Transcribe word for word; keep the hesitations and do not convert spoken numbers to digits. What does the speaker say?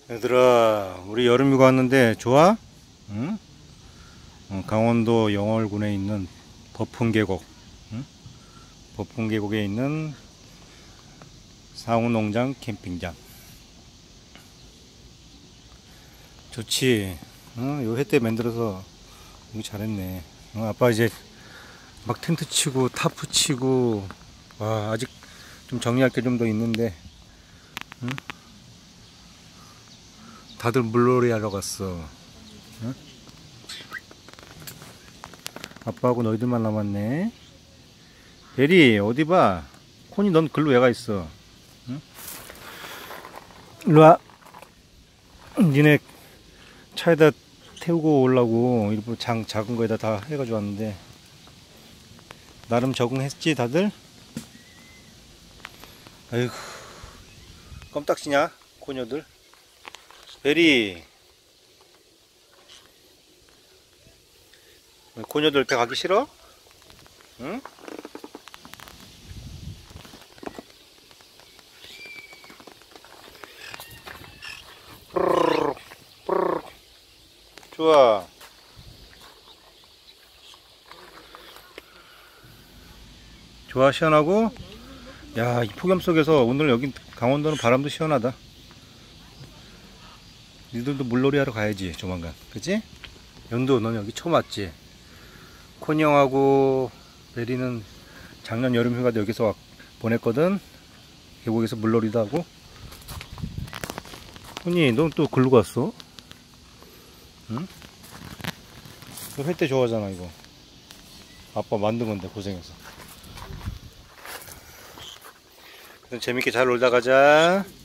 얘들아, 우리 여름휴가 왔는데 좋아? 응? 어, 강원도 영월군에 있는 법흥계곡, 응? 법흥계곡에 있는 상우농장 캠핑장. 좋지? 어, 요 햇대 만들어서 이거 잘했네. 어, 아빠 이제 막 텐트 치고 타프 치고, 와, 아직 좀 정리할 게 좀 더 있는데, 응? 다들 물놀이 하러 갔어. 응? 아빠하고 너희들만 남았네. 베리, 어디 봐. 코니, 넌 글로 왜 가 있어? 응? 일로 와. 니네 차에다 태우고 오려고 일부러 장, 작은 거에다 다 해가지고 왔는데, 나름 적응했지, 다들? 아이고, 껌딱지냐, 코녀들? 베리, 코녀들 이렇게 가기 싫어? 응? 뿌르르, 뿌르르. 좋아. 좋아, 시원하고? 야, 이 폭염 속에서 오늘 여기 강원도는 바람도 시원하다. 니들도 물놀이 하러 가야지, 조만간. 그치? 연두, 넌 여기 처음 왔지? 코니 형하고 베리는 작년 여름 휴가도 여기서 와- 보냈거든? 계곡에서 물놀이도 하고. 코니, 넌 또 글로 갔어? 응? 너 회 때 좋아하잖아, 이거. 아빠 만든 건데, 고생해서. 재밌게 잘 놀다 가자.